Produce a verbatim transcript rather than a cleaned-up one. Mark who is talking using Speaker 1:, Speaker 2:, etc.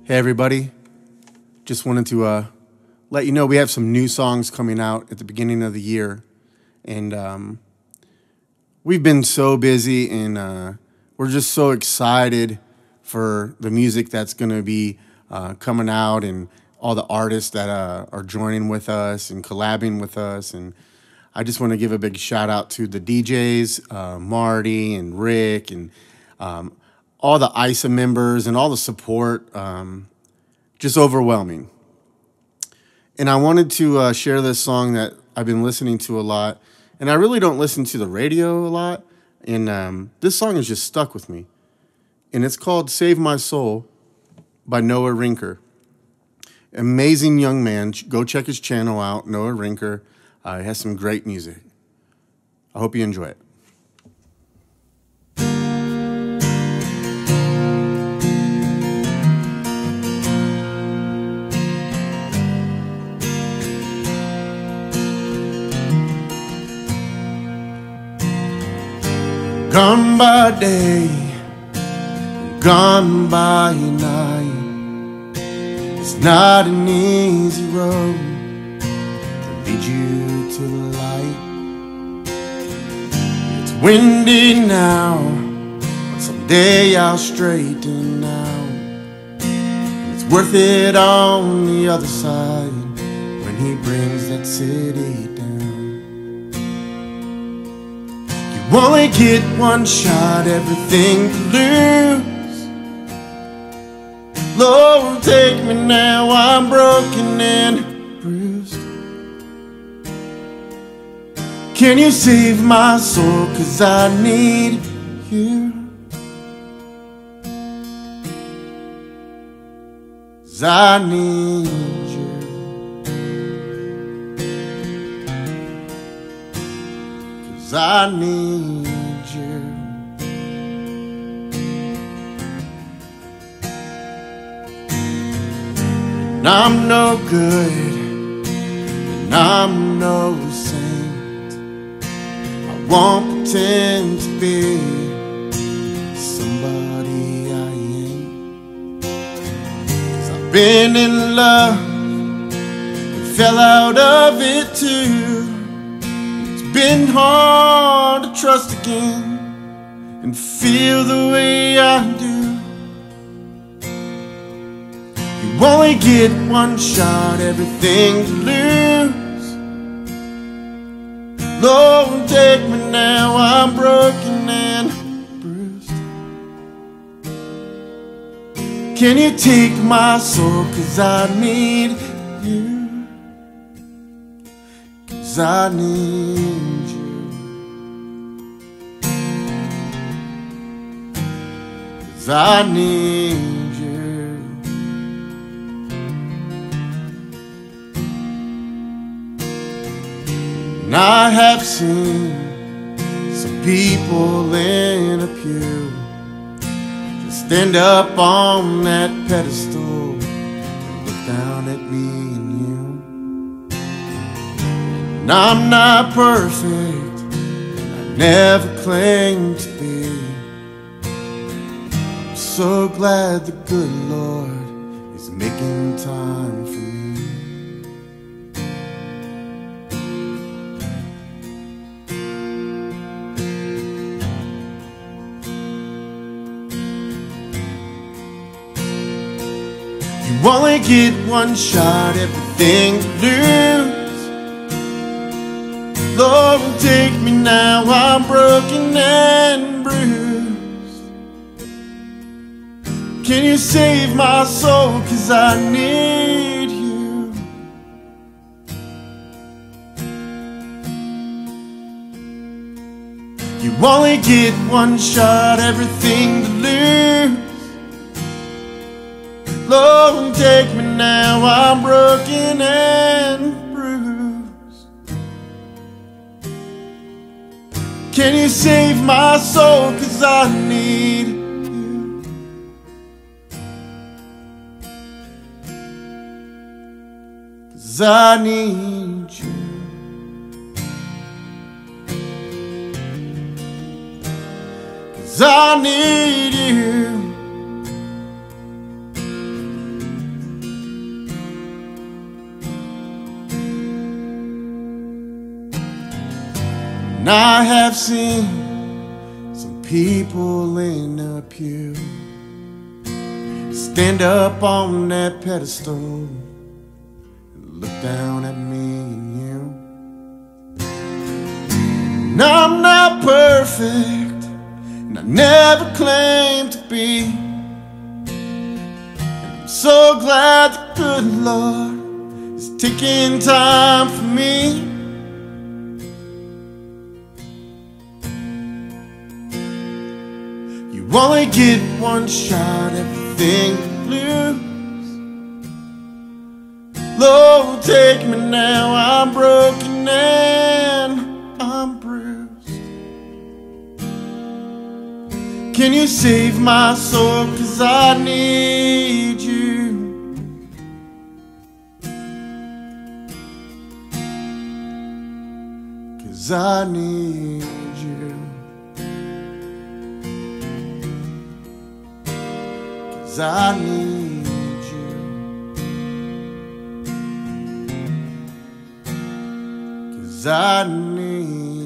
Speaker 1: Hey everybody, just wanted to uh, let you know we have some new songs coming out at the beginning of the year, and um, we've been so busy, and uh, we're just so excited for the music that's going to be uh, coming out, and all the artists that uh, are joining with us and collabing with us. And I just want to give a big shout out to the D Js, uh, Marty and Rick, and um, all the I S A members and all the support. Um, just overwhelming. And I wanted to uh, share this song that I've been listening to a lot. And I really don't listen to the radio a lot. And um, this song has just stuck with me. And it's called Save My Soul by Noah Rinker. Amazing young man. Go check his channel out, Noah Rinker. Uh, he has some great music. I hope you enjoy it. Gone by day, gone by night. It's not an easy road to lead you to the light. It's windy now, but someday I'll straighten out. And it's worth it on the other side when he brings that city down. You only get one shot, everything to lose. Lord, take me now, I'm broken and bruised. Can you save my soul, 'cause I need you. 'Cause I need you. 'Cause I need you. And I'm no good, and I'm no saint. I won't pretend to be somebody I ain't. 'Cause I've been in love and fell out of it too. Been hard to trust again and feel the way I do. You only get one shot, everything to lose. Lord, take me now, I'm broken and bruised. Can you take my soul, 'cause I need you. 'Cause I need you. 'Cause I need you. And I have seen some people in a pew just stand up on that pedestal and look down at me and you. And I'm not perfect, and I never claimed to be. I'm so glad the good Lord is making time for me. You only get one shot, everything to lose. Lord, take me now, I'm broken and bruised. Can you save my soul, 'cause I need you. You only get one shot, everything to lose. Lord, take me now, I'm broken and bruised. Can you save my soul, 'cause I need you. 'Cause I need you. 'Cause I need you. And I have seen some people in a pew stand up on that pedestal and look down at me and you. And I'm not perfect, and I never claimed to be. And I'm so glad the good Lord is taking time for me. You only get one shot at the thing you lose. Lord, take me now, I'm broken and I'm bruised. Can you save my soul, 'cause I need you. 'Cause I need you. 'Cause I need you. 'Cause I need